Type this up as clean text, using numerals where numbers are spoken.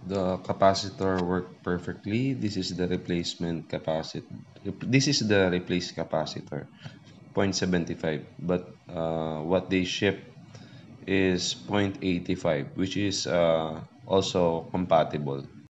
The capacitor worked perfectly. This is the replacement capacitor. This is the replaced capacitor, 0.75. But what they ship is 0.85, which is also compatible.